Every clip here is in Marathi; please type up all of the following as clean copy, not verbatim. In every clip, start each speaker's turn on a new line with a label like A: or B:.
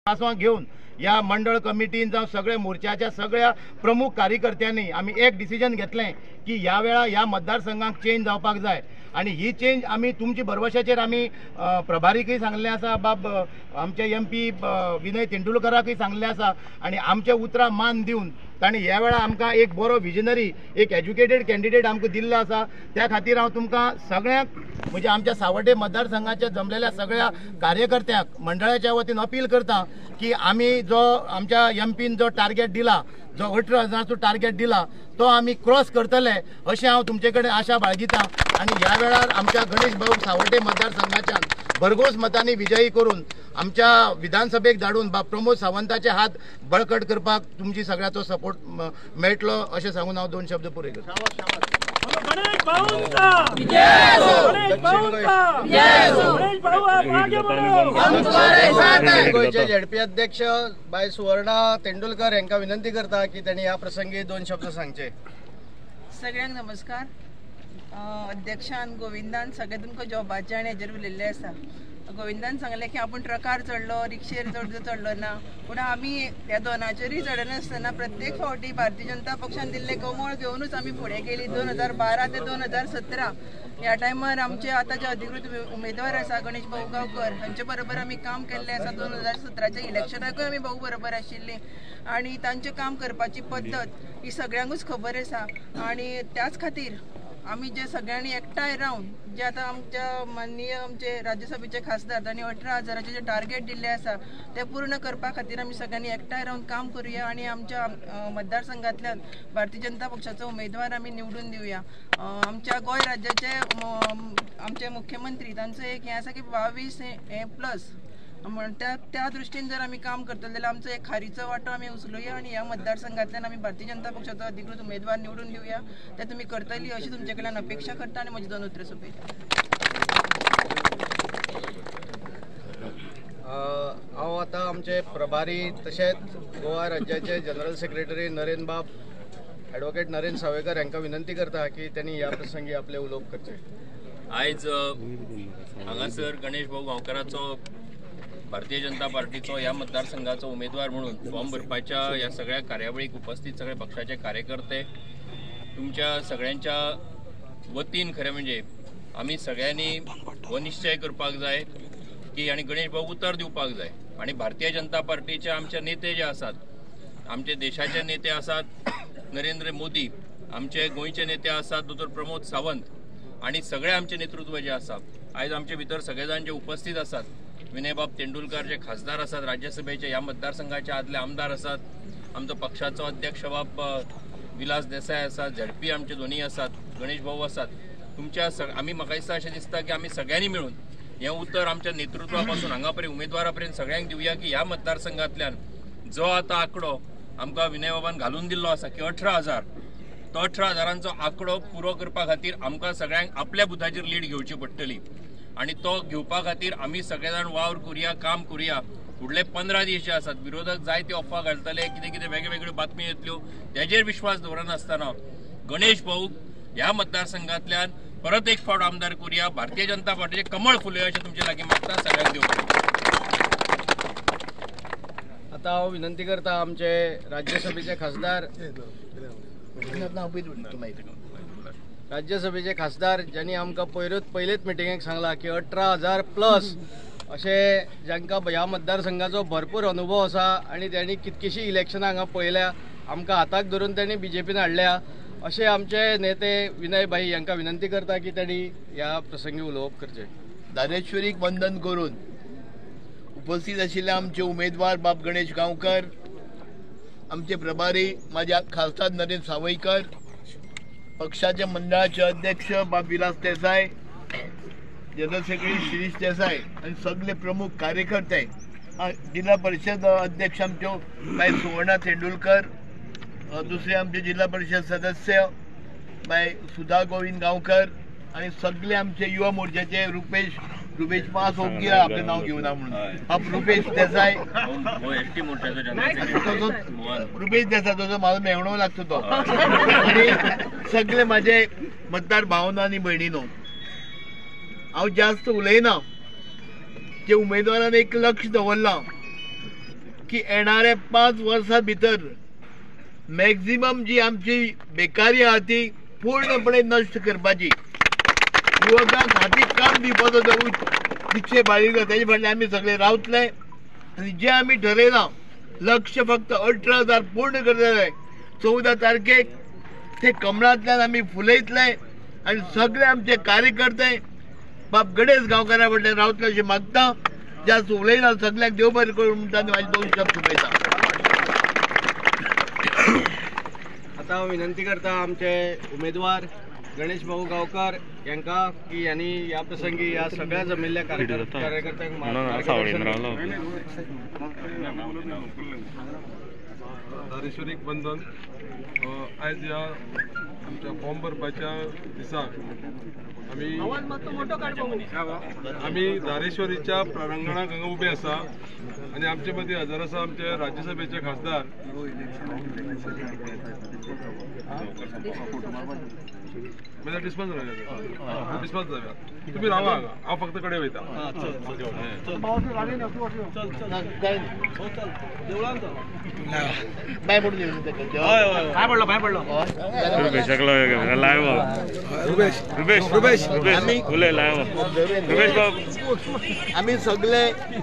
A: आसवां घेऊन या मंडळ कमिटीन जावं सगळे मोर्चाच्या सगळ्या प्रमुख कार्यकर्त्यांनी आम्ही एक डिसिजन घेतलें की ह्या वेळा ह्या मतदारसंघाक चेंज जावपाक जाय आणि ही चेंज आमी तुमची भरवशाचेर आमी प्रभारीकय सांगलें आसा बाब आमचे MP विनय तेंडुलकराकय सांगलें आसा आणि आमच्या उतरां मान दिवन ताणी ह्या वेळा आमकां एक बरो विजनरी एक एज्युकेटेड कॅन्डिडेट आमकां दिल्लो आसा। त्या खातीर हांव तुमकां सगळ्यांक म्हणजे आमच्या सावड्डे मतदारसंघाच्या जमलेल्या सगळ्या कार्यकर्त्यांक मंडळाच्या वतीन अपील करता की आमी जो आमच्या MPन जो टार्गेट दिला जो 18,000चो टार्गेट दिला तो आमी क्रॉस करतले अशें हांव तुमचे कडेन आशा बाळगितां आणि ह्या वेळार आमच्या गणेश भाऊ सावड्डे मतदारसंघाच्यान भरघोस मतांनी विजयी करून आमच्या विधानसभेक धाडून बा प्रमोद सावंताचे हात बळकट करपाक तुमची सगळ्याचो सपोर्ट मेळटलो अशें सांगून हांव 2 शब्द पुरे करतां।
B: गोयचे ZP अध्यक्ष बाय सुवर्णा तेंडुलकर यांना विनंती करता की त्यांनी या प्रसंगी 2 शब्द सांगचे।
C: सगळ्यांक नमस्कार। अध्यक्षान गोविंदान सगळे तुमकां जॉबाचे आनी हेजेर उलयल्ले आसा। गोविंदान सांगलें की आपूण ट्रकार चडलो रिक्षेर चडलो ना पूण आमी ह्या दोनाचेरूय चडनासतना प्रत्येक फावटी भारतीय जनता पक्षान दिल्ले कमळ घेवनूच आमी फुडें गेली। 2012 ते 2017 ह्या टायमार आमचे आतां जे अधिकृत उमेदवार आसा गणेश भाऊ गांवकर हांचे बरोबर आमी काम केल्लें आसा। 2017च्या इलेक्शनाकूय आमी भाऊ बरोबर आशिल्लीं आनी तांचें काम करपाची पद्दत ही सगळ्यांकूच खबर आसा आनी त्याच खातीर आमी जे सगळ्यांनी एकठांय रावन जे आतां आमच्या माननीय आमचे राज्यसभेचे खासदार तांणी 18,000चे जे टार्गेट दिल्ले आसा ते पूर्ण करपा खातीर आमी सगळ्यांनी एकठांय रावन काम करुया आणि आमच्या मतदारसंघातल्यान भारतीय जनता पक्षाचो उमेदवार आमी निवडून दिवया। आमच्या गोंय राज्याचे आमचे मुख्यमंत्री तांचो एक हें आसा की 22+ म्हण त्या दृश्टीन जर आमी काम करतले जाल्यार आमचो एक खारीचो वांटो आमी उचलुया आणि ह्या मतदारसंघातल्यान आमी भारतीय जनता पक्षाचो अधिकृत उमेदवार निवडून दिवया। ते तुमी करतली अशी तुमचे कडल्यान अपेक्षा करता आणि म्हजी 2 उतरां सोंपयता।
B: हांव आतां आमचे प्रभारी तशेंच गोवा राज्याचे general secretary Narendra advocate Narendra Sawaikar यांना विनंती करता की त्यांनी या प्रसंगी आपले उलोवप करचे।
D: आयज हांगासर गणेश भाऊ गांवकराचो भारतीय जनता पार्टीचो ह्या मतदारसंघाचो उमेदवार म्हणून फॉर्म भरपाच्या ह्या सगळ्या कार्यावळीक उपस्थित सगळे पक्षाचे कार्यकर्ते तुमच्या सगळ्यांच्या वतीन खरें म्हणजे आमी सगळ्यांनी हो निश्चय करपाक जाय की आनी गणेश भाऊ उतर दिवपाक जाय आणि भारतीय जनता पार्टीचे आमचे नेते जे आसात आमचे देशाचे नेते आसात नरेंद्र मोदी आमचे गोंयचे नेते आसात डॉ प्रमोद सावंत आणि सगळे आमचे नेतृत्व जे आसा आयज आमचे भितर सगळे जाण जे उपस्थित आसात विनयबाब तेंडुलकर जे खासदार आसात राज्यसभेचे ह्या मतदारसंघाचे आदले आमदार आसात आमचो पक्षाचो अध्यक्ष बाब विलास देसाय आसात ZP आमचे दोन्ही आसात गणेश भाऊ आसात तुमच्या आमी म्हाका दिसता अशें दिसता की आमी सगळ्यांनी मिळून हें उत्तर आमच्या नेतृत्वा पासून हांगा पर्यंत उमेदवारा पर्यंत सगळ्यांक दिवया की ह्या मतदारसंघातल्यान जो आतां आंकडो आमकां विनय बाबान घालून दिल्लो आसा की 18,000 तो 18,000चो आंकडो पुरो करपा खातीर आमकां सगळ्यांक आपल्या बुथाचेर लीड घेवची पडटली आणि तो घेवपा खातीर आमी सगळे जाण वावर करुया काम करुया। फुडले 15 दीस जे आसात विरोधक जायते अफवा घालतले कितें वेगवेगळ्यो बातम्यो येतल्यो तेजेर विश्वास दवरनासतना गणेश भाऊ ह्या मतदारसंघातल्यान परत एक फावट आमदार करुया भारतीय जनता पार्टीचे कमळ फुलया अशें तुमचे लागीं मागता सगळ्यांक देव।
B: आता हांव विनंती करता आमचे राज्यसभेचे खासदार ज्यांनी आमकां पयलेच मिटिंगेक सांगला की 18,000+ अशे जांकां ह्या मतदारसंघाचो भरपूर अनुभव आसा आणि त्यांनी कितकीशी इलेक्शनां हांगा पळयल्या आमकां हाताक धरून त्यांनी BJPन हाडल्या अशे आमचे नेते विनय भाई यांना विनंती करता की त्यांनी ह्या प्रसंगी उलोवप करचे।
E: दानेश्वरीक वंदन करून उपस्थित आशिल्ले आमचे उमेदवार बाब गणेश गांवकर आमचे प्रभारी माझ्या खासदार नरेंद्र सावयकर पक्षाचे मंडळाचे अध्यक्ष बाब विलास देसाय जनरल सेक्रेटरी शिरीष देसाय आणि सगळे प्रमुख कार्यकर्ते जिल्हा परिषद अध्यक्ष आमच्यो बाय सुवर्णा तेंडुलकर दुसरे आमचे जिल्हा परिषद सदस्य बाय सुधा गोविंद गांवकर आणि सगळे आमचे युवा मोर्चाचे रुपेश पास ओमगिरा आपले नाव घेऊन म्हणून रुपेश देसाय रुपेश देसाय तो माझा मेवणो लागतो तो आणि सगळे माझे मतदार भावना आणि भयणीनो हांव जास्त उलयना जे उमेदवारान एक लक्ष दवरला की येणाऱ्या 5 वर्सां भितर मॅक्झिमम जी आमची बेकारी आहा ती पूर्णपणे नष्ट करपाची, युवकांक हातीक काम दिवपाचो जो निश्चय बाळगिलो तेजे फाटल्यान आमी सगळे रावतले आनी जे आमी ठरयलां लक्ष्य फक्त 18,000 पूर्ण करतले 14 तारखेक ते कमळांतल्यान आमी फुलयतले आनी सगळे आमचे कार्यकर्ते बाब गणेश गांवकारा फाटल्यान रावतले अशें मागता. ज्या उलयना सगळ्यांक देव बरें करूं म्हणटा आनी म्हाजे 2 शब्द सोंपयता.
B: आता हांव विनंती करता आमचे उमेदवार गणेश भाऊ गांवकर यांका की यांनी या प्रसंगी या सगळ्या जमिल्ल्या कार्यकर्त्यांक
F: धारेश्वरीक बंधन आयज ह्या आमच्या फॉर्म भरपाच्या दिसाक आम्ही धारेश्वरीच्या प्रांगणाक हांगा उबे आसा आणि आमचे मदीं हजर आसा आमचे राज्यसभेचे खासदार डिस्पन्स जाव्या. तुम्ही रावा हांगा, हांव फक्त कडे वयता.
E: आम्ही सगळे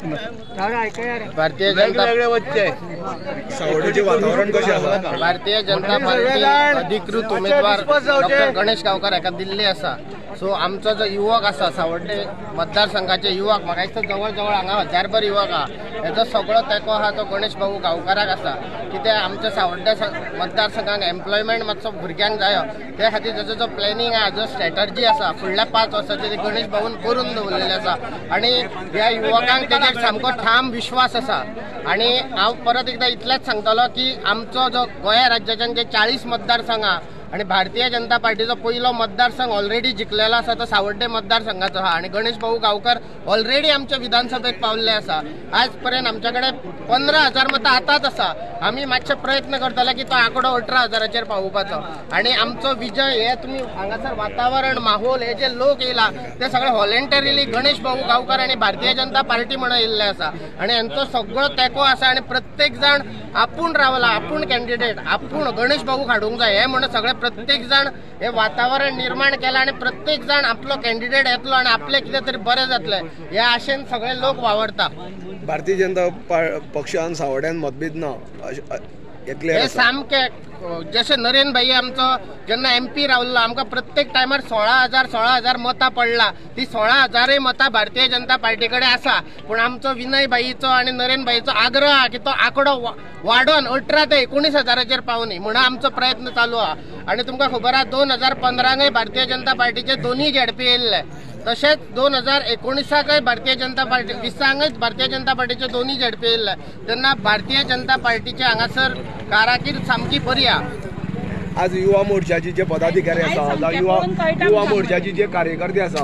B: भारतीय जनता
E: वच्चे
G: सावडेचे वातावरण कशें आसा?
B: भारतीय जनता पार्टी अधिकृत उमेदवार डॉक्टर गणेश गांवकर हाका दिल्ली आसा. सो आमचो जो युवक आसा सावड्डे मतदारसंघाचे युवक, म्हाका दिसता जवळ जवळ हांगा 1000 युवक आहा, हेजो सगळो तेंको आहा तो गणेश भाऊ गांवकाराक आसा. कित्याक आमच्या सावड्डे मतदारसंघाक एम्प्लॉयमेंट मातसो भुरग्यांक जायो त्या खातीर तेजो जो प्लॅनिंग आहा, जो स्ट्रॅटर्जी आसा फुडल्या 5 वर्सांची ती गणेश भाऊन करून दवरलेली आसा आनी ह्या युवकांक तेजेर सामको ठाम विश्वास आसा. आनी हांव परत एकदां इतलेंच सांगतलो की आमचो जो गोंया राज्याच्यान जे 40 मतदारसंघ आहा आणि भारतीय जनता पार्टीचो पहिलो मतदारसंघ ऑलरेडी जिखलेलो आसा तो सावड्डे मतदारसंघाचो आहा आणि गणेश भाऊ गांवकर ऑलरेडी आमच्या विधानसभेत पावल्ले आसा. आज पर्यंत आमच्याकडे 15,000 मतां आताच आसा. आम्ही मातशे प्रयत्न करतले की तो आंकडो 18,000चेर पावोवपाचो आणि आमचो विजय हे तुम्ही हांगासर वातावरण माहोल हे जे लोक येयला ते सगळे व्हॉलेंटरीली गणेश भाऊ गांवकर आणि भारतीय जनता पार्टी म्हणून येयल्ले आसा आणि यांचो सगळो तेंको आसा आणि प्रत्येक जण आपूण रावला, आपूण कॅन्डिडेट, आपूण गणेश भाऊ हाडूंक जाय हे म्हणून सगळे प्रत्येक जण हे वातावरण निर्माण केलं आणि प्रत्येक जण आपलो कॅन्डिडेट येतलो आणि आपले कितें तरी बरें जातलें ह्या आशेन सगळे लोक वावरता.
G: भारतीय जनता पक्षान सावड्यान मतभेद ना
B: हे सामके जशे नरेन भाई आमचो जेन्ना MP रावल्लो आमकां प्रत्येक टायमार 16,000 मतां पडला. ती 16,000 मतां भारतीय जनता पार्टी कडेन आसा. पूण आमचो विनय भाईचो आणि नरेन भाईचो आग्रह आहा की तो आंकडो वाडोवन 18 ते 19,000चेर पावनी म्हणून आमचो प्रयत्न चालू आहा. आणि तुमकां खबर आहा 2015 भारतीय जनता पार्टीचे दोन्ही झेडपी येयल्ले, तशेंच 2019 भारतीय जनता पार्टी 20 भारतीय जनता पार्टीचे दोन्ही झेडपी येयल्ले. तेन्ना भारतीय जनता पार्टीचे हांगासर कारकीर्द सामकी बरी आहा.
G: आज युवा मोर्चाचे जे पदाधिकारी आसा, युवा मोर्चाचे जे कार्यकर्ते आसा,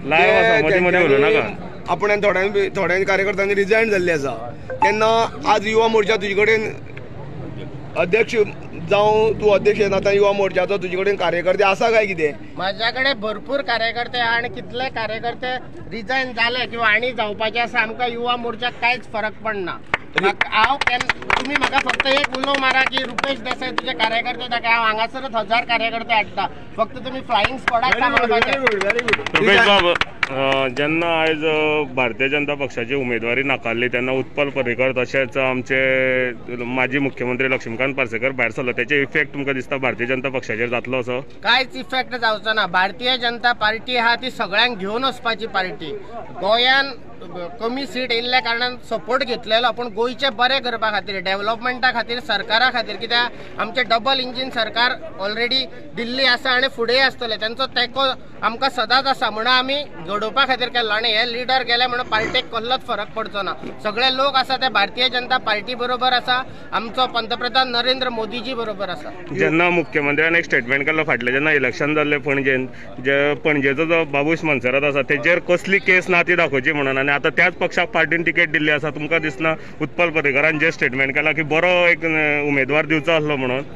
G: आपण थोड्या कार्यकर्त्यांनी रिजायन जाल्ले आसा. तेन्ना आज युवा मोर्चा तुजे कडेन अध्यक्ष जावं तूं अध्यक्ष आतां युवा मोर्चाचो तुजे कडेन कार्यकर्ते आसा काय कितें?
B: माझ्या कडेन भरपूर कार्यकर्ते आहा आणि कितले कार्यकर्ते रिजायन जाले किंवा आनी जावपाचे आसा आमकां युवा मोर्चाक कांयच फरक पडना. हांव तुम्ही म्हाका फक्त एक उलो मारा की रुपेश देसाई तुझे कार्यकर्ते दाखय, हांव हांगासरच 1000 कार्यकर्ते हाडटा. फक्त तुम्ही फ्लाइंग स्क्वॉडाक सांबाळपाचे.
H: रुपेश बाब, जेन्ना आयज भारतीय जनता पक्षाची उमेदवारी नाकारली तेन्ना उत्पल पर्रीकर तशेंच आमचे माजी मुख्यमंत्री लक्ष्मीकांत पार्सेकर भायर सरलो, तेचे इफेक्ट तुमकां दिसता भारतीय जनता पक्षाचेर जातलो असो?
B: कांयच इफेक्ट जावचो ना. भारतीय जनता पार्टी आहा ती सगळ्यांक घेवन वचपाची पार्टी. गोंयान कमी सीट येयल्ल्या कारणान सपोर्ट घेतलेलो पण गोंयचे बरे करपा खातीर, डेव्हलपमेंटा खातीर, सरकारा खातीर. कित्याक आमचे डबल इंजिन सरकार ऑलरेडी दिल्ली आसा आणि फुडें आसतले, तांचो तेंको आमकां सदांच आसा म्हणून आमी घडोवपा खातीर केल्लो. आनी हे लिडर गेले म्हणून पार्टेक कसलोच फरक पडचो ना. सगळे लोक आसा ते भारतीय जनता पार्टी बरोबर आसा, आमचो पंतप्रधान नरेंद्र मोदीजी बरोबर आसा.
H: जेन्ना मुख्यमंत्र्यान एक स्टेटमेंट केल्लो फाटले जेन्ना इलेक्शन जाल्ले पणजेन, जे पणजेचो जो बाबूश मनसरत आसा तेजेर कसली केस ना ती दाखोवची म्हणून, आनी आतां त्याच पक्षाक पार्टीन तिकेट दिल्ली आसा. तुमकां दिसना उत्पल पर्रीकरान जे स्टेटमेंट केला की बरो एक उमेदवार दिवचो आसलो म्हणून?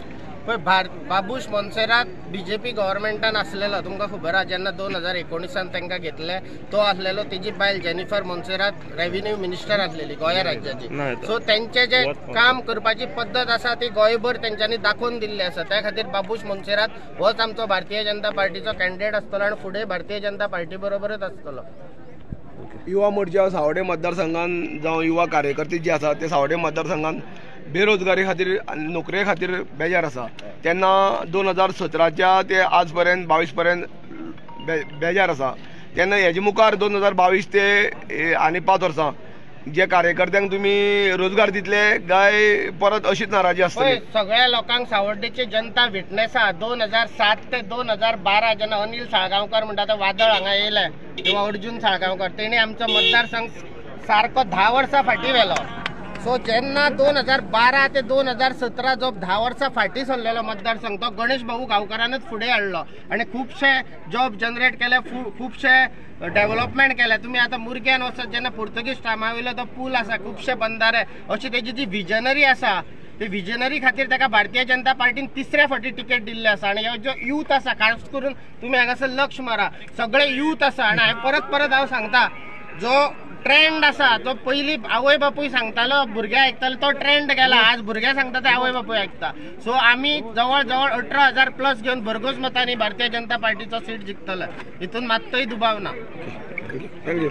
B: पळय बाबूश मोन्सेरात बीजेपी गव्हर्मेंटान आसलेलो तुमकां खबर आहा जेन्ना 2019 तांकां घेतले तो आसलेलो तेजी बायल जेनिफर मोन्सेरात रेव्हेन्यू मिनिस्टर आसलेली गोंया राज्याची सो तेंचे जे काम करपाची पद्दत आसा ती गोंयभर तेंच्यांनी दाखोवन दिल्ली आसा त्या खातीर बाबूश मोन्सेरात होच आमचो भारतीय जनता पार्टीचो कॅन्डिडेट आसतलो आनी फुडें भारतीय जनता पार्टी बरोबरच आसतलो.
G: युवा मोर्चा सावडे मतदारसंघात जावं युवा कार्यकर्ते जे आसा ते सावडे मतदारसंघात बेरोजगारी खातीर आनी नोकरे खातीर बेजार आसा तेन्ना 2017च्या ते आज पर्यंत 22 पर्यंत बेजार आसा तेन्ना हेजे मुखार 2022 ते आनी 5 वर्सां जे कार्यकर्त्यांक तुमी रोजगार दितले काय परत अशीच नाराजी आसतली.
B: सगळ्या लोकांक सावड्डेची जनता विटनेस आहा 2007 ते 2012 जेन्ना अनिल साळगांवकर म्हणटा तो वादळ हांगा येयले किंवा अर्जुन साळगांवकर तेणी आमचो मतदारसंघ सारको 10 वर्सां फाटीं व्हेलो. सो जेन्ना 2012 ते 2017 जो 10 वर्सां फाटीं सरलेलो मतदारसंघ तो गणेश भाऊ गांवकरानच फुडें हाडलो आनी खुबशे जॉब जनरेट केले खुबशे डेव्हलपमेंट केले. तुम्ही आता मुरग्यान वचत जेन्ना पुर्तुगीज टायमा वयलो तो पूल आसा खुबशे बंदारे अशी तेजी जी विजनरी आसा ते विजनरी खातीर ताका भारतीय जनता पार्टीन 3ऱ्या फावटी तिकेट दिल्ली आसा आनी हो जो यूथ आसा खास करून तुमी हांगासर लक्ष मारा सगळे यूथ आसा आनी हांवें परत हांव सांगता जो ट्रेंड आसा तो पयलीं आवय बापूय सांगतालो भुरगे आयकताले तो ट्रेंड गेला आज भुरगे सांगता ते आवय बापूय आयकता. सो आमी जवळ जवळ 18,000 प्लस घेवन भरघोस मतांनी भारतीय जनता पार्टीचो सीट जिखतले हितून मात्तूय दुबाव ना.
G: थँक्यू.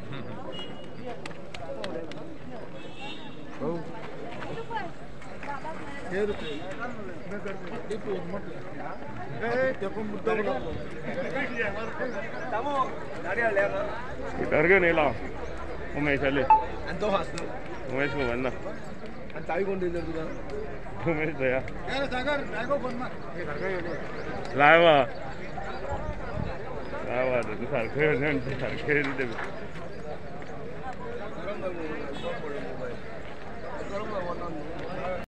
H: स्कुटर घेऊन येयला उमेश आले उमेश खबर ना
G: चावी कोण दिली तुका
H: उमेश दया लायवा तू सारखं सारखे